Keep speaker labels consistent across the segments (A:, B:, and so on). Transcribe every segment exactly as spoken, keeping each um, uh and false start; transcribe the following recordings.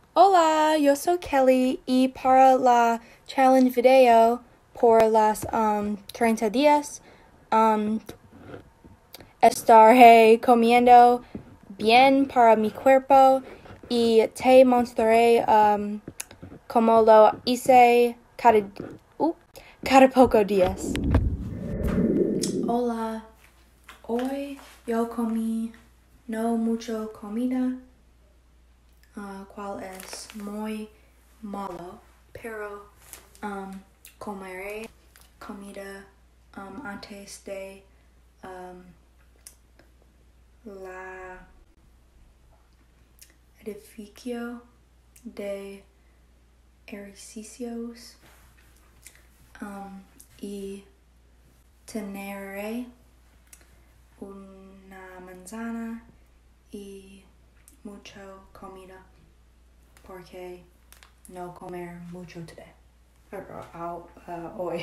A: Hola, yo soy Kelly y para la challenge video por las um, treinta días um, estaré comiendo bien para mi cuerpo y te mostraré um, como lo hice cada, uh, cada poco días. Hola, hoy yo comí no mucho comida. Uh, cual es muy malo, pero um, comeré comida um, antes de um, la edificio de ejercicios um, y teneré una manzana y mucho comida porque no comer mucho today or, or, uh, hoy.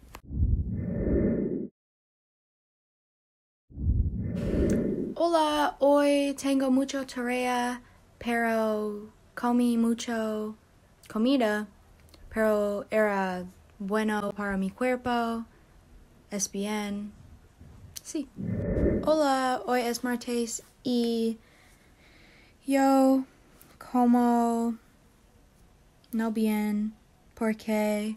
A: Hola, hoy tengo mucho tarea, pero comí mucho comida, pero era bueno para mi cuerpo, es bien, sí. Hola, hoy es martes y yo como no bien porque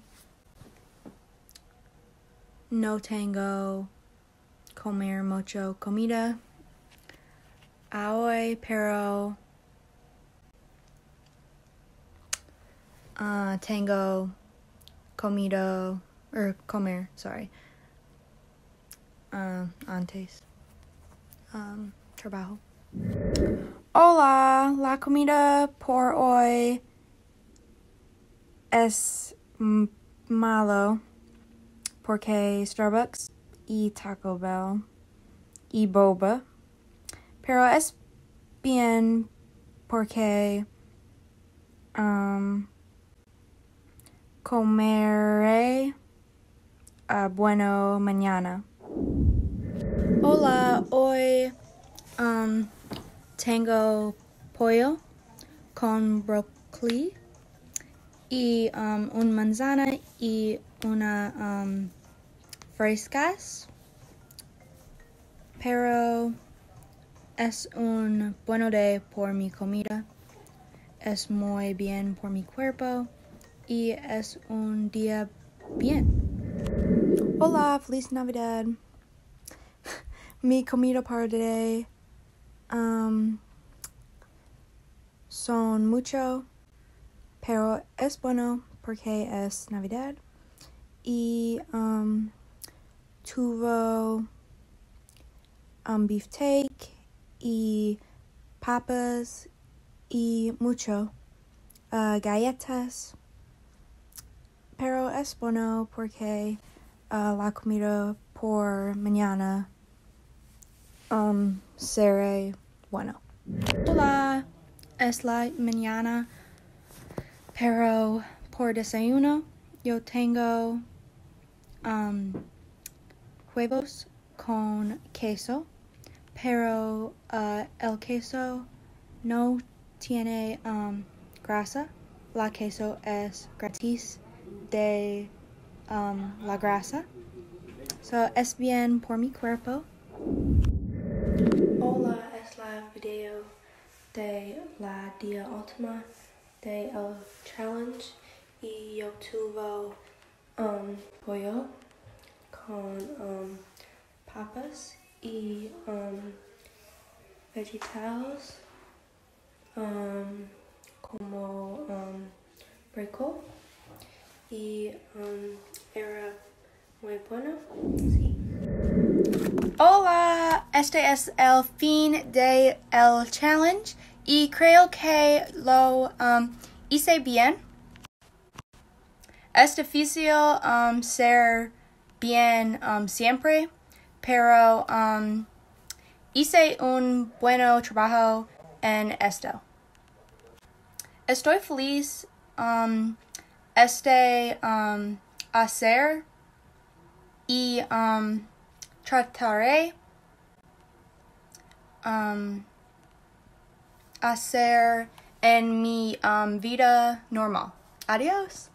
A: no tengo comer mucho comida hoy, pero uh, tengo comido or comer, sorry, uh, antes um, trabajo. Hola, la comida por hoy es m- malo porque Starbucks y Taco Bell y boba, pero es bien porque um, comeré uh, bueno mañana. Hola, hoy um, tengo pollo con brócoli y um, un manzana y una um, frescas, pero es un bueno day por mi comida, es muy bien por mi cuerpo y es un día bien. Hola, feliz Navidad. Mi comida para today um, son mucho, pero es bueno porque es Navidad y um, tuvo um, beefsteak y papas y mucho uh, galletas, pero es bueno porque uh, la comida por mañana um, será bueno. Hola, es la mañana, pero por desayuno yo tengo um, huevos con queso, pero uh, el queso no tiene um, grasa. La queso es gratis de um, la grasa. So, es bien por mi cuerpo. Hola, es la video de la día última de el challenge y yo tuve um, pollo con um, papas y um, vegetales um, como um, brécol y um, era muy bueno. Sí. Hola, este es el fin de el challenge y creo que lo um, hice bien. Es difícil um, ser bien um, siempre, pero um, hice un buen trabajo en esto. Estoy feliz um, este um, hacer y um, trataré um, hacer en mi um, vida normal. Adiós.